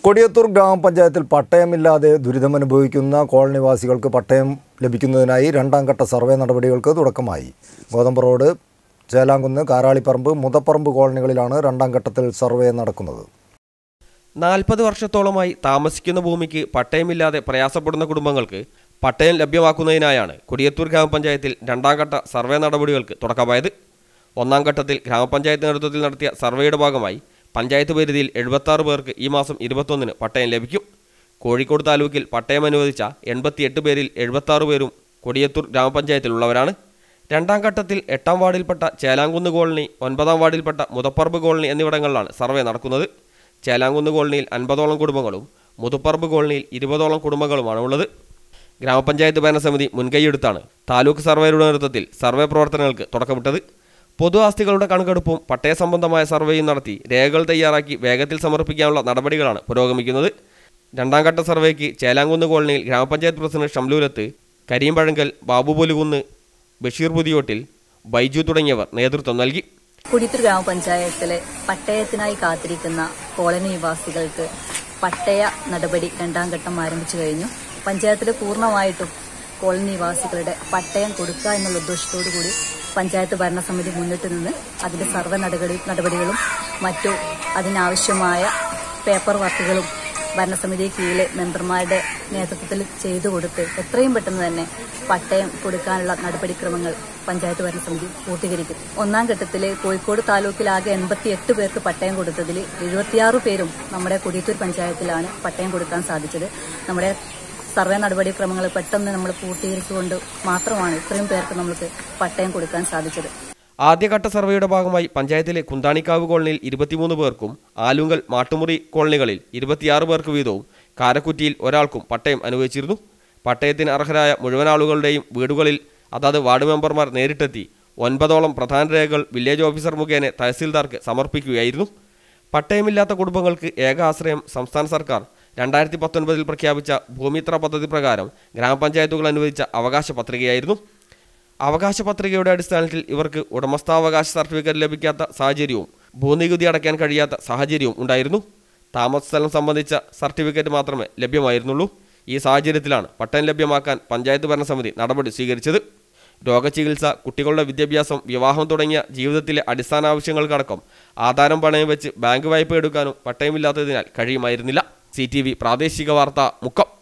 കൊടിയത്തൂർ ഗ്രാമപഞ്ചായത്തിൽ പട്ടയമില്ലാതെ ദുരിതമനുഭവിക്കുന്ന കോളനിവാസികൾക്ക് പട്ടയം ലഭിക്കുന്നതിനായി രണ്ടാം ഘട്ട സർവേ നടപടികൾക്ക് തുടക്കമായി. ഗോതമ്പ് റോഡ്, ചേലാങ്കുന്ന്, കാരാളിപ്പറമ്പ്, മുതപ്പറമ്പ് കോളനികളിലാണ് രണ്ടാം ഘട്ടത്തിൽ സർവേ നടക്കുന്നത്. 40 വർഷത്തോളമായി താമസിക്കുന്ന ഭൂമിക്ക് പട്ടയമില്ലാതെ പ്രയാസപ്പെടുന്ന കുടുംബങ്ങൾക്ക് പട്ടയം ലഭ്യമാക്കുന്നതിനായാണ് കൊടിയത്തൂർ ഗ്രാമപഞ്ചായത്തിൽ രണ്ടാം ഘട്ട സർവേ നടപടികൾക്ക് തുടക്കമായത്. ഒന്നാം ഘട്ടത്തിൽ ഗ്രാമപഞ്ചായത്ത് നേതൃത്വത്തിൽ നടത്തിയ സർവേയുടെ ഭാഗമായി പഞ്ചായത്ത് പരിധിയിൽ 76 പേർക്ക് ഈ മാസം 21-ന് പട്ടയം ലഭിക്കും. കോഴിക്കോട് താലൂക്കിൽ പട്ടയം അനുവദിച്ച 88 പേരിൽ 76 പേരും കൊടിയത്തൂർ ഗ്രാമപഞ്ചായത്തിലുള്ളവരാണ്. രണ്ടാം ഘട്ടത്തിൽ 8-ാം വാർഡിൽപ്പെട്ട ചേലാങ്കുന്ന് കോളനി, 9-ാം വാർഡിൽപ്പെട്ട മുതപ്പറമ്പ് കോളനി എന്നിവിടങ്ങളിലാണ് സർവേ നടക്കുന്നത്. ചേലാങ്കുന്ന് കോളനിയിൽ 50ഓളം കുടുംബങ്ങളും മുതപ്പറമ്പ് കോളനിയിൽ 20ഓളം കുടുംബങ്ങളുമാണ് ഉള്ളത്. ഗ്രാമപഞ്ചായത്ത് ഭരണസമിതി മുൻകൈയെടുത്താണ് താലൂക്ക് സർവേയുടെ നേതൃത്വത്തിൽ സർവേ പ്രവർത്തനങ്ങൾക്ക് തുടക്കമിട്ടത്. പൊതു ആസ്തികളുടെ കണക്കെടുപ്പും പട്ടയ സംബന്ധമായ സർവേയും നടത്തി രേഖകൾ തയ്യാറാക്കി വേഗത്തിൽ സമർപ്പിക്കാനുള്ള നടപടികളാണ് പുരോഗമിക്കുന്നത്. രണ്ടാം ഘട്ട സർവേക്ക് ചേലാങ്കുന്ന് കോളനിയിൽ ഗ്രാമപഞ്ചായത്ത് പ്രസിഡന്റ് ഷംലൂലത്ത്, കരീം പഴങ്കൽ, ബാബു പോലുകുന്ന്, ബഷീർ പുതിയോട്ടിൽ, ബൈജു തുടങ്ങിയവർ നേതൃത്വം നൽകി. കൊടിയത്തൂർ ഗ്രാമപഞ്ചായത്തിലെ പട്ടയത്തിനായി കാത്തിരിക്കുന്ന കോളനി നിവാസികൾക്ക് പട്ടയ നടപടി രണ്ടാം ഘട്ടം ആരംഭിച്ചു കഴിഞ്ഞു. പഞ്ചായത്തിൽ പൂർണ്ണമായിട്ടും കോളനി നിവാസികളുടെ പട്ടയം കൊടുക്കുക എന്നുള്ള ഉദ്ദേശത്തോടു കൂടി പഞ്ചായത്ത് ഭരണസമിതി മുന്നിട്ട് നിന്ന് അതിന്റെ സർവേ നടപടികളും മറ്റു അതിനാവശ്യമായ പേപ്പർ വർക്കുകളും ഭരണസമിതി കീഴിലെ മെമ്പർമാരുടെ നേതൃത്വത്തിൽ ചെയ്തു കൊടുത്ത് എത്രയും പെട്ടെന്ന് തന്നെ പട്ടയം കൊടുക്കാനുള്ള നടപടിക്രമങ്ങൾ പഞ്ചായത്ത് ഭരണസമിതി പൂർത്തീകരിക്കും. ഒന്നാം ഘട്ടത്തിൽ കോഴിക്കോട് താലൂക്കിലാകെ 88 പേർക്ക് പട്ടയം കൊടുത്തതിൽ 76 പേരും നമ്മുടെ കൊടിയത്തൂർ പഞ്ചായത്തിലാണ് പട്ടയം കൊടുക്കാൻ സാധിച്ചത്. നമ്മുടെ സർവേ നടപടിക്രമങ്ങൾ പെട്ടെന്ന് നമ്മൾ പൂർത്തീകരിച്ചുകൊണ്ട് മാത്രമാണ് ഇത്രയും പേർക്ക് നമുക്ക് പട്ടയം കൊടുക്കാൻ സാധിച്ചത്. ആദ്യഘട്ട സർവേയുടെ ഭാഗമായി പഞ്ചായത്തിലെ കുന്താണിക്കാവ് കോളനിയിൽ 23 പേർക്കും ആലുങ്കൽ, മാട്ടുമുറി കോളനികളിൽ 26 പേർക്ക് വീതവും കാരക്കുറ്റിയിൽ ഒരാൾക്കും പട്ടയം അനുവദിച്ചിരുന്നു. പട്ടയത്തിന് അർഹരായ മുഴുവൻ ആളുകളുടെയും വീടുകളിൽ അതാത് വാർഡ് മെമ്പർമാർ നേരിട്ടെത്തി 9ഓളം പ്രധാന രേഖകൾ വില്ലേജ് ഓഫീസർ മുഖേന തഹസിൽദാർക്ക് സമർപ്പിക്കുകയായിരുന്നു. പട്ടയമില്ലാത്ത കുടുംബങ്ങൾക്ക് ഏക ആശ്രയം സംസ്ഥാന സർക്കാർ 2019-ൽ പ്രഖ്യാപിച്ച ഭൂമിത്ര പദ്ധതി പ്രകാരം ഗ്രാമപഞ്ചായത്തുകൾ അനുവദിച്ച അവകാശ പത്രികയായിരുന്നു. അവകാശ പത്രികയുടെ അടിസ്ഥാനത്തിൽ ഇവർക്ക് ഉടമസ്ഥാവകാശ സർട്ടിഫിക്കറ്റ് ലഭിക്കാത്ത സാഹചര്യവും ഭൂനികുതി അടയ്ക്കാൻ കഴിയാത്ത സാഹചര്യവും ഉണ്ടായിരുന്നു. താമസ സ്ഥലം സംബന്ധിച്ച സർട്ടിഫിക്കറ്റ് മാത്രമേ ലഭ്യമായിരുന്നുള്ളൂ. ഈ സാഹചര്യത്തിലാണ് പട്ടയം ലഭ്യമാക്കാൻ പഞ്ചായത്ത് ഭരണസമിതി നടപടി സ്വീകരിച്ചത്. രോഗചികിത്സ, കുട്ടികളുടെ വിദ്യാഭ്യാസം, വിവാഹം തുടങ്ങിയ ജീവിതത്തിലെ അടിസ്ഥാന ആവശ്യങ്ങൾക്കടക്കം ആധാരം പണയം വെച്ച് ബാങ്ക് വായ്പ എടുക്കാനും പട്ടയമില്ലാത്തതിനാൽ കഴിയുമായിരുന്നില്ല. CTV പ്രാദേശിക വാർത്ത, മുക്കം.